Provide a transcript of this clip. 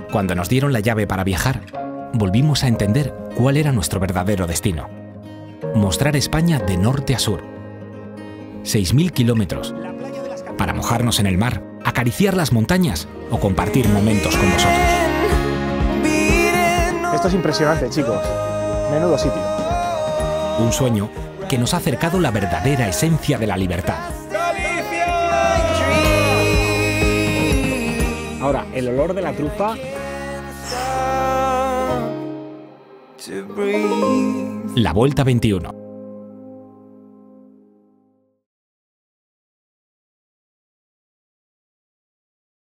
Cuando nos dieron la llave para viajar, volvimos a entender cuál era nuestro verdadero destino. Mostrar España de norte a sur. 6.000 kilómetros. Para mojarnos en el mar, acariciar las montañas o compartir momentos con vosotros. Esto es impresionante, chicos. Menudo sitio. Un sueño que nos ha acercado la verdadera esencia de la libertad. Ahora, el olor de la trufa. La Vuelta 21.